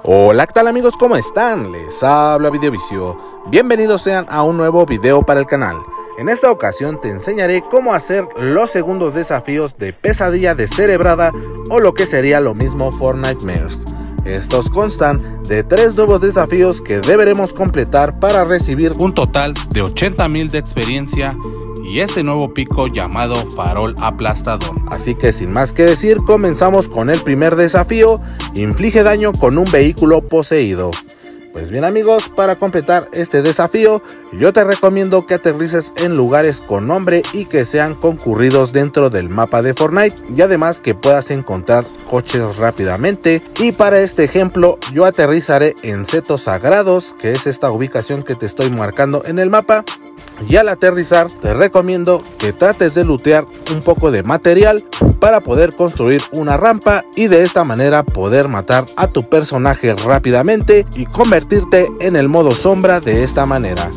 Hola, ¿qué tal amigos? ¿Cómo están? Les habla Videovicio. Bienvenidos sean a un nuevo video para el canal. En esta ocasión te enseñaré cómo hacer los segundos desafíos de Pesadilla Descerebrada o lo que sería lo mismo Fortnitemares. Estos constan de 3 nuevos desafíos que deberemos completar para recibir un total de 80,000 de experiencia y este nuevo pico llamado Farol Aplastador. Así que sin más que decir, comenzamos con el primer desafío: inflige daño con un vehículo poseído. Pues bien amigos, para completar este desafío yo te recomiendo que aterrices en lugares con nombre y que sean concurridos dentro del mapa de Fortnite, y además que puedas encontrar coches rápidamente. Y para este ejemplo yo aterrizaré en Setos Sagrados, que es esta ubicación que te estoy marcando en el mapa. Y al aterrizar te recomiendo que trates de lootear un poco de material para poder construir una rampa y de esta manera poder matar a tu personaje rápidamente y convertirte en el modo sombra de esta manera.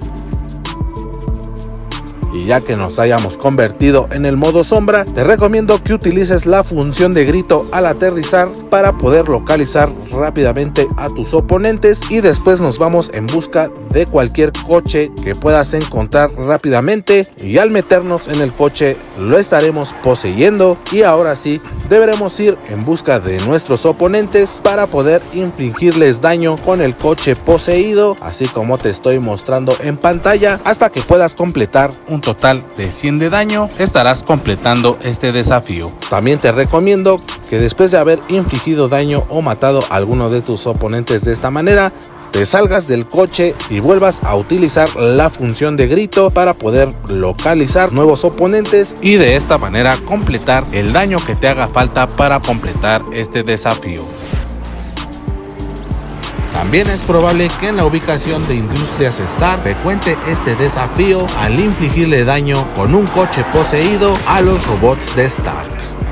Y ya que nos hayamos convertido en el modo sombra, te recomiendo que utilices la función de grito al aterrizar para poder localizar rápidamente a tus oponentes, y después nos vamos en busca de cualquier coche que puedas encontrar rápidamente, y al meternos en el coche lo estaremos poseyendo, y ahora sí deberemos ir en busca de nuestros oponentes para poder infligirles daño con el coche poseído, así como te estoy mostrando en pantalla, hasta que puedas completar un total de 100 de daño. Estarás completando este desafío. También te recomiendo que después de haber infligido daño o matado a alguno de tus oponentes de esta manera, te salgas del coche y vuelvas a utilizar la función de grito para poder localizar nuevos oponentes y de esta manera completar el daño que te haga falta para completar este desafío. También es probable que en la ubicación de Industrias Stark te cuente este desafío al infligirle daño con un coche poseído a los robots de Stark.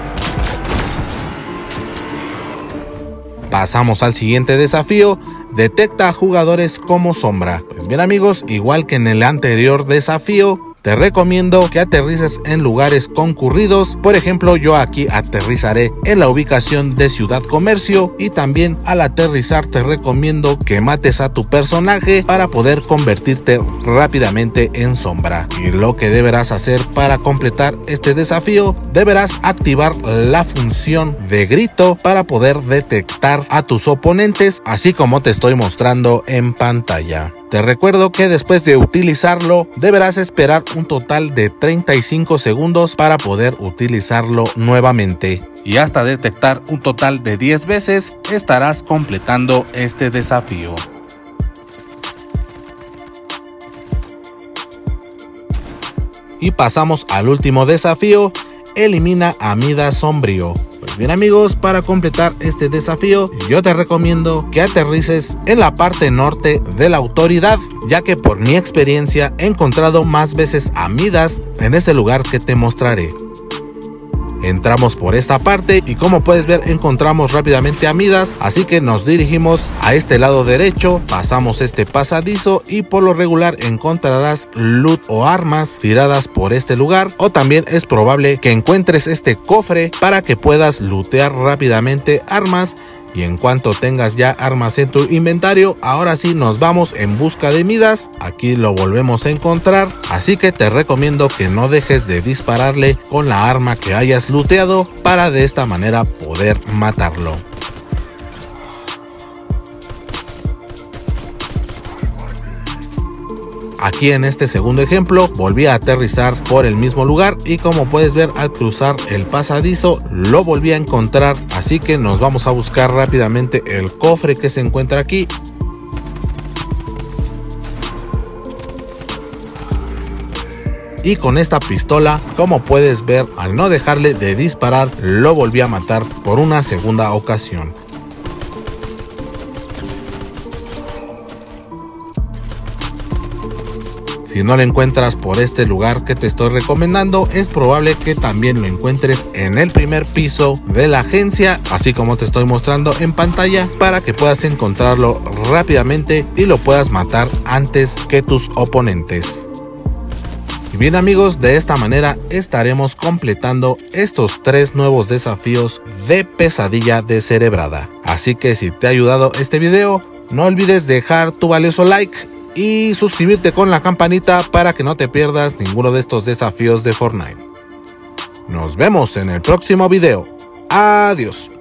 Pasamos al siguiente desafío: detecta a jugadores como sombra. Pues bien amigos, igual que en el anterior desafío, te recomiendo que aterrices en lugares concurridos. Por ejemplo, yo aquí aterrizaré en la ubicación de Ciudad Comercio, y también al aterrizar te recomiendo que mates a tu personaje para poder convertirte rápidamente en sombra. Y lo que deberás hacer para completar este desafío: deberás activar la función de grito para poder detectar a tus oponentes, así como te estoy mostrando en pantalla. Te recuerdo que después de utilizarlo deberás esperar un total de 35 segundos para poder utilizarlo nuevamente, y hasta detectar un total de 10 veces estarás completando este desafío. Y pasamos al último desafío: elimina a Midas Sombrío. Pues bien amigos, para completar este desafío yo te recomiendo que aterrices en la parte norte de la Autoridad, ya que por mi experiencia he encontrado más veces a Midas en este lugar que te mostraré. Entramos por esta parte y como puedes ver encontramos rápidamente a Midas, así que nos dirigimos a este lado derecho, pasamos este pasadizo y por lo regular encontrarás loot o armas tiradas por este lugar, o también es probable que encuentres este cofre para que puedas lootear rápidamente armas. Y en cuanto tengas ya armas en tu inventario, ahora sí nos vamos en busca de Midas. Aquí lo volvemos a encontrar, así que te recomiendo que no dejes de dispararle con la arma que hayas looteado para de esta manera poder matarlo. Aquí en este segundo ejemplo volví a aterrizar por el mismo lugar, y como puedes ver al cruzar el pasadizo lo volví a encontrar, así que nos vamos a buscar rápidamente el cofre que se encuentra aquí. Y con esta pistola, como puedes ver, al no dejarle de disparar lo volví a matar por una segunda ocasión. Si no lo encuentras por este lugar que te estoy recomendando, es probable que también lo encuentres en el primer piso de la agencia, así como te estoy mostrando en pantalla, para que puedas encontrarlo rápidamente y lo puedas matar antes que tus oponentes. Y bien amigos, de esta manera estaremos completando estos 3 nuevos desafíos de Pesadilla Descerebrada. Así que si te ha ayudado este video, no olvides dejar tu valioso like y suscribirte con la campanita para que no te pierdas ninguno de estos desafíos de Fortnite. Nos vemos en el próximo video. Adiós.